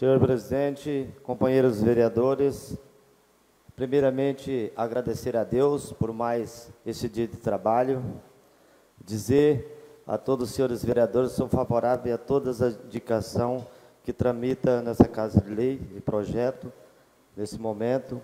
Senhor presidente, companheiros vereadores, primeiramente agradecer a Deus por mais esse dia de trabalho, dizer a todos os senhores vereadores que sou favorável a todas as indicações que tramita nessa Casa de Lei e projeto, nesse momento.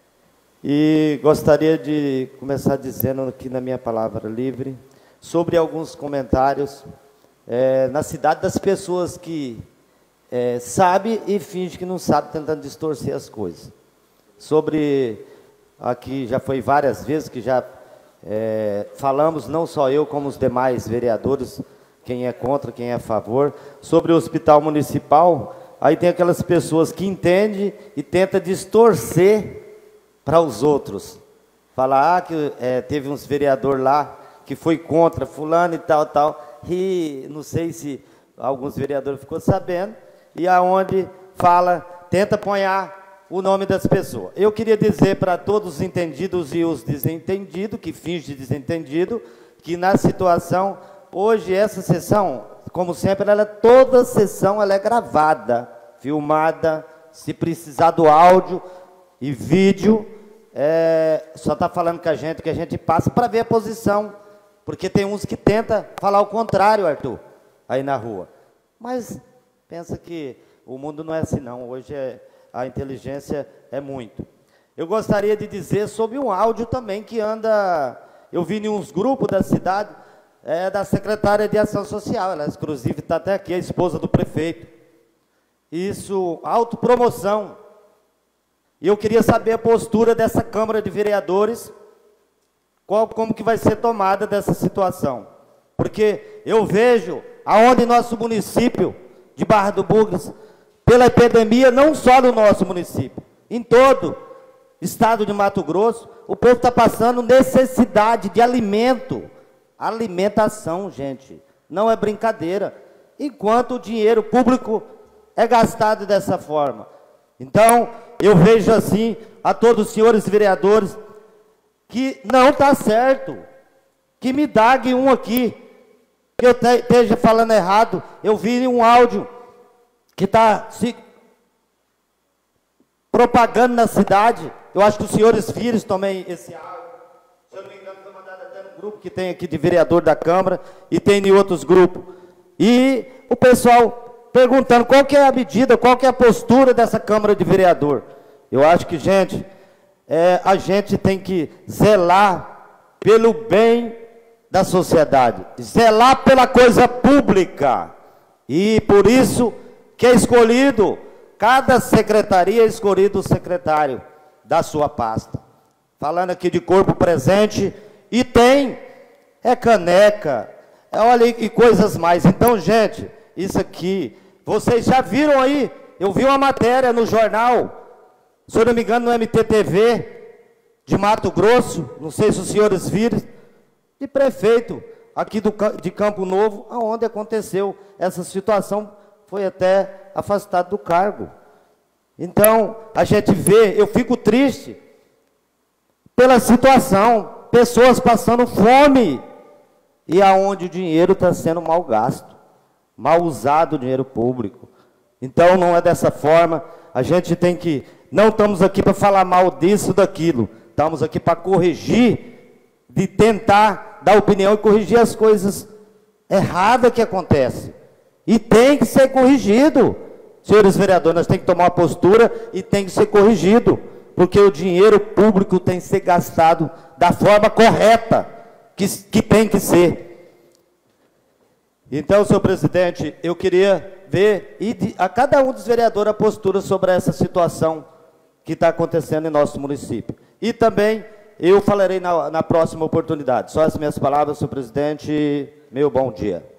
E gostaria de começar dizendo aqui na minha palavra livre, sobre alguns comentários na cidade das pessoas que sabe e finge que não sabe, tentando distorcer as coisas. Sobre, aqui já foi várias vezes que já falamos, não só eu, como os demais vereadores, quem é contra, quem é a favor, sobre o hospital municipal. Aí tem aquelas pessoas que entendem e tentam distorcer para os outros. Falar que teve uns vereadores lá que foi contra fulano e tal, tal, e não sei se alguns vereadores ficou sabendo, e aonde fala, tenta apanhar o nome das pessoas. Eu queria dizer para todos os entendidos e os desentendidos, que fingem desentendido, que na situação, hoje essa sessão, como sempre, toda sessão ela é gravada, filmada, se precisar do áudio e vídeo, só está falando com a gente, que a gente passa para ver a posição, porque tem uns que tentam falar o contrário, Arthur, aí na rua. Mas pensa que o mundo não é assim não, hoje a inteligência é muito. Eu gostaria de dizer sobre um áudio também que anda, eu vi em uns grupos da cidade, da secretária de Ação Social, ela inclusive está até aqui, a esposa do prefeito. Isso, autopromoção. E eu queria saber a postura dessa Câmara de Vereadores, como que vai ser tomada dessa situação. Porque eu vejo aonde nosso município de Barra do Bugres, pela epidemia, não só no nosso município, em todo o estado de Mato Grosso, o povo está passando necessidade de alimento. Alimentação, gente, não é brincadeira. Enquanto o dinheiro público é gastado dessa forma. Então, eu vejo assim, a todos os senhores vereadores, que não está certo, que me daguem um aqui, que eu esteja falando errado. Eu vi um áudio que está se propagando na cidade, eu acho que os senhores filhos também, esse áudio, se eu não me engano, foi mandado até no grupo que tem aqui de vereador da Câmara, e tem em outros grupos, e o pessoal perguntando qual que é a medida, qual que é a postura dessa Câmara de Vereador. Eu acho que, gente, a gente tem que zelar pelo bem da sociedade, zelar pela coisa pública, e por isso que é escolhido, cada secretaria é escolhido o secretário da sua pasta. Falando aqui de corpo presente, e tem, caneca, olha e coisas mais. Então, gente, isso aqui, vocês já viram aí, eu vi uma matéria no jornal, se eu não me engano no MTTV, de Mato Grosso, não sei se os senhores viram, de prefeito aqui de Campo Novo, onde aconteceu essa situação, foi até afastado do cargo. Então, a gente vê, eu fico triste pela situação, pessoas passando fome, e aonde o dinheiro está sendo mal gasto, mal usado o dinheiro público. Então, não é dessa forma, a gente tem que, não estamos aqui para falar mal disso, daquilo, estamos aqui para corrigir, de tentar dar opinião e corrigir as coisas erradas que acontecem. E tem que ser corrigido. Senhores vereadores, nós temos que tomar uma postura e tem que ser corrigido, porque o dinheiro público tem que ser gastado da forma correta, que tem que ser. Então, senhor presidente, eu queria ver a cada um dos vereadores a postura sobre essa situação que está acontecendo em nosso município. E também eu falarei na próxima oportunidade. Só as minhas palavras, senhor presidente, meu bom dia.